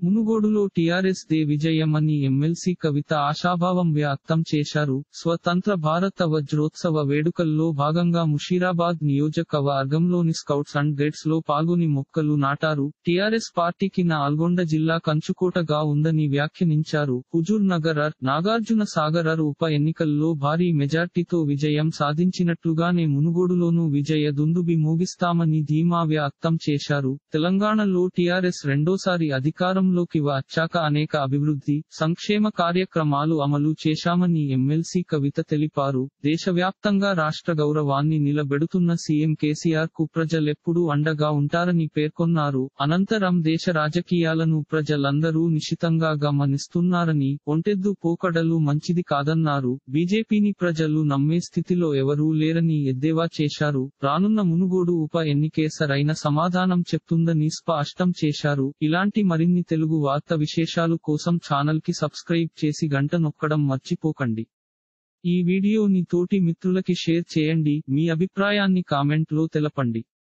మునుగోడులో టీఆర్ఎస్ దే విజయమని ఎమ్మెల్సీ కవిత ఆశాభావం వ్యక్తం చేశారు. స్వతంత్ర భారత వజ్రోత్సవ వేడుకల్లో భాగంగా ముషీరాబాద్ నియోజకవర్గంలోని స్కౌట్స్ అండ్ గైడ్స్ లో పాల్గొని మొక్కలు నాటారు. టీఆర్ఎస్ పార్టీకి నల్గొండ జిల్లా కంచుకోటగా ఉందని వ్యాఖ్యానించారు. హుజూర్ నగర్ నాగార్జున సాగర్ ఉప ఎన్నికల్లో భారీ మెజార్టీతో విజయం సాధించినట్లుగానే మునుగోడులోనూ విజయ దుందుబి మోగిస్తామని ధీమా వ్యక్తం చేశారు. తెలంగాణలో టీఆర్ఎస్ రెండోసారి అధికారంలోకి వచ్చాక అనేక అభివృద్ధి, సంక్షేమ కార్యక్రమాలు అమలు చేశామని ఎమ్మెల్సీ కవిత తెలిపారు. దేశవ్యాప్తంగా రాష్ట్ర గౌరవాన్ని నిలబెడుతున్న సీఎం కేసీఆర్ కు ప్రజలెప్పుడూ అండగా ఉంటారని పేర్కొన్నారు. అనంతరం దేశ రాజకీయాలను ప్రజలందరూ నిశితంగా గమనిస్తున్నారని, ఒంటెద్దు పోకడలు మంచిది కాదన్నారు. బీజేపీని ప్రజలు నమ్మే స్థితిలో ఎవరూ లేరని ఎద్దేవా చేశారు. రానున్న మునుగోడు ఉప ఎన్నికే సరైన సమాధానం చెప్తుందని స్పష్టం చేశారు. ఇలాంటి మరిన్ని తెలుగు వార్త విశేషాలు కోసం ఛానల్ కి సబ్స్క్రైబ్ చేసి గంట నొక్కడం మర్చిపోకండి. ఈ వీడియోని తోటి మిత్రులకి షేర్ చేయండి. మీ అభిప్రాయాన్ని కామెంట్ లో తెలపండి.